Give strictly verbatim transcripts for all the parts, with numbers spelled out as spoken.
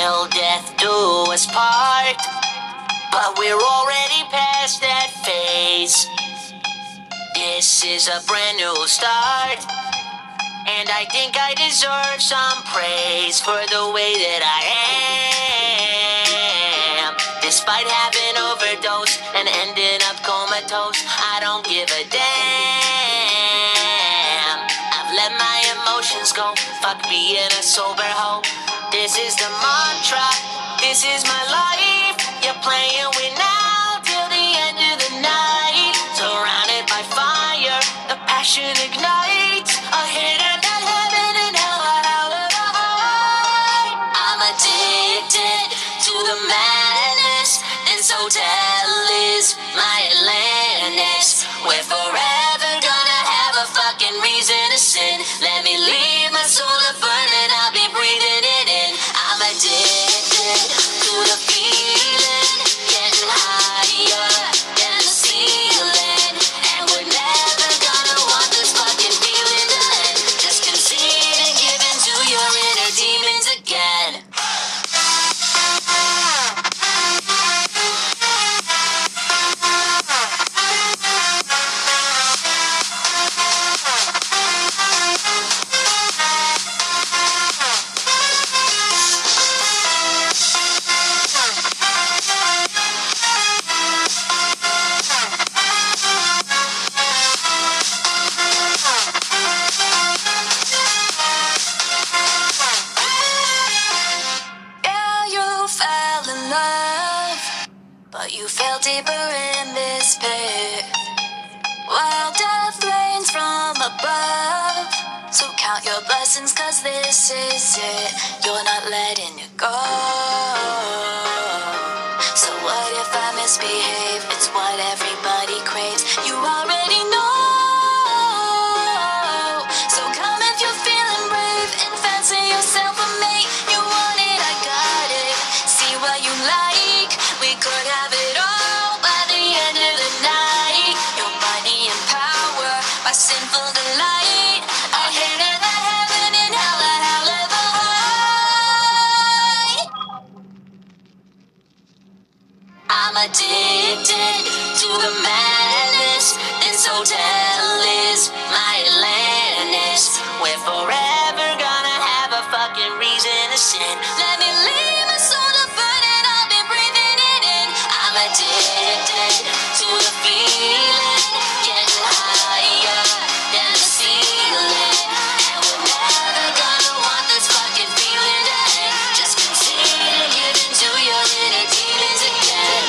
till death do us part. But we're already past that phase. This is a brand new start, and I think I deserve some praise for the way that I am. Despite having overdosed and ending up comatose, I don't give a damn. I've let my emotions go, fuck being a sober hoe. This is the mantra, this is my life. You're playing with now till the end of the night. Surrounded by fire, the passion ignites. A hit of the heaven and hell, hell of a high. I'm addicted to the madness. This hotel is my Atlantis. We're forever gonna have a fucking reason to sin. Let me leave my soul to burn and I'll be breathing it in. I'm addicted to the feeling, getting higher than the ceiling. And we're never gonna want this fucking feeling to end. Just concede and give in to your inner demons again. But you fell deeper in this pit, while death rains from above. So count your blessings, cause this is it. You're not letting it go. So what if I misbehave? It's what everybody craves. You already know. So come if you're feeling brave and fancy yourself a mate. You want it, I got it. See what you like. We could have it all by the end of the night. Your money and power, my sinful delight. A hit of the heaven and hell, a hell of a high. I'm addicted to the madness. This hotel is my Atlantis. We're forever gonna have a fucking reason to sin. Let me leave my soul to burn and I'll be breathing it in. I'm addicted to the feeling, getting higher than the ceiling. And we're never gonna want this fucking feeling to end. Just concede and give in to your inner demons again.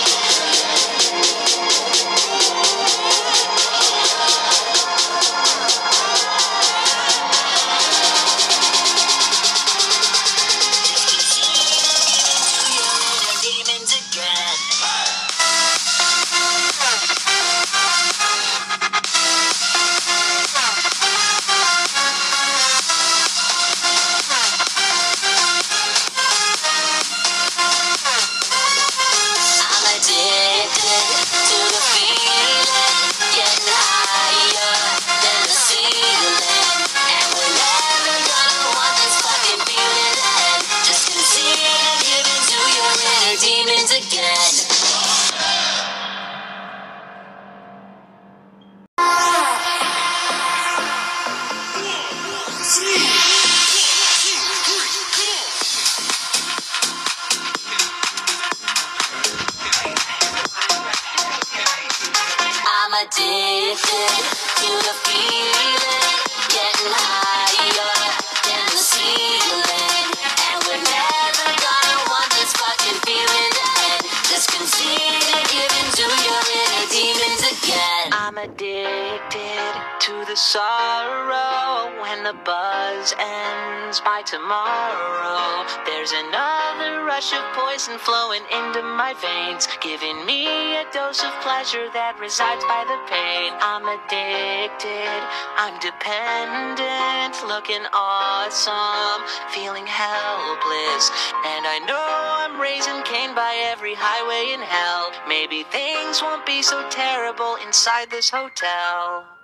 Demons again. I'm addicted to the feeling, getting higher than the ceiling. And we're never gonna want this fucking feeling to end. Just concede and give in to your inner demons again. I'm addicted to the sorrow when the buzz ends by tomorrow. There's another rush of poison flowing into my veins, giving me a dose of pleasure that resides by the pain. I'm addicted, I'm dependent, looking awesome, feeling helpless. And I know I'm raising Cain by every highway in hell. Maybe things won't be so terrible inside this hotel.